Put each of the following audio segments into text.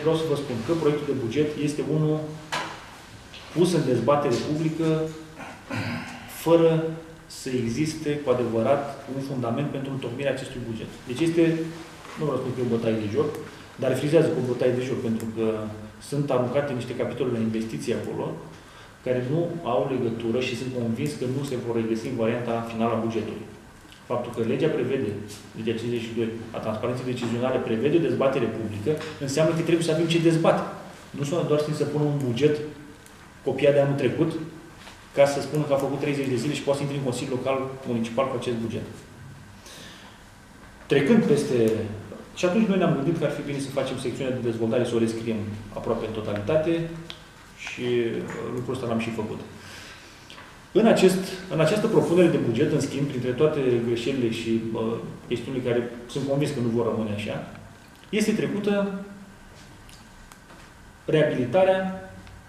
vreau să vă spun că proiectul de buget este unul pus în dezbatere publică fără să existe cu adevărat un fundament pentru întocmirea acestui buget. Deci este, nu vreau să spun că e o bătaie de joc, dar frizează cu o bătaie de joc, pentru că sunt aruncate niște capitole de investiții acolo, care nu au legătură și sunt convins că nu se vor regăsi în varianta finală a bugetului. Faptul că legea prevede, legea 52 a transparenței decizionale prevede o dezbatere publică, înseamnă că trebuie să avem ce dezbate. Nu sunt doar să pună un buget copiat de anul trecut, ca să spună că a făcut 30 de zile și poate să intri în Consiliul Local Municipal cu acest buget. Trecând peste... Și atunci noi ne-am gândit că ar fi bine să facem secțiunea de dezvoltare, să o rescriem aproape în totalitate și lucrul ăsta l-am și făcut. În această propunere de buget, în schimb, printre toate greșelile și chestiunile care sunt convins că nu vor rămâne așa, este trecută reabilitarea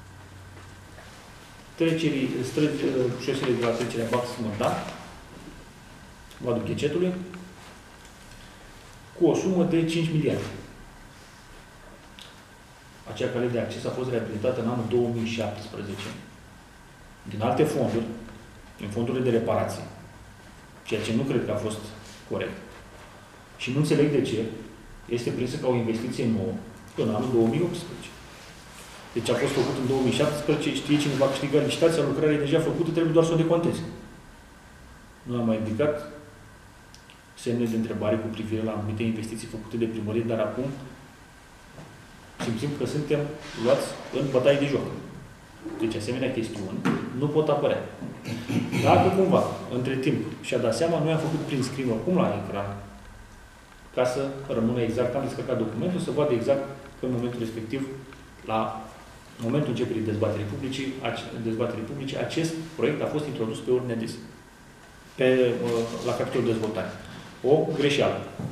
trecerii, șoselei de la trecerea Bax-Măndan, Vadul Ghecetului, cu o sumă de 5 miliarde. Acea cale de acces a fost reabilitată în anul 2017 din alte fonduri, din fondurile de reparație, ceea ce nu cred că a fost corect. Și nu înțeleg de ce este prinsă ca o investiție nouă în anul 2018. Deci a fost făcut în 2017, știe cine va câștiga licitația, lucrarea e deja făcută, trebuie doar să o deconteze. Nu am mai ridicat semne de întrebare cu privire la anumite investiții făcute de primărie, dar acum simțim că suntem luați în bătaie de joc. Deci asemenea chestiuni nu pot apărea. Dacă cumva, între timp, și-a dat seama, noi am făcut prin screen oricum la ecran, ca să rămână exact, am descărcat documentul, să vadă exact că în momentul respectiv, la momentul începerii dezbaterii publice, acest proiect a fost introdus pe ordinea de zi, la capitolul dezvoltare. O greșeală.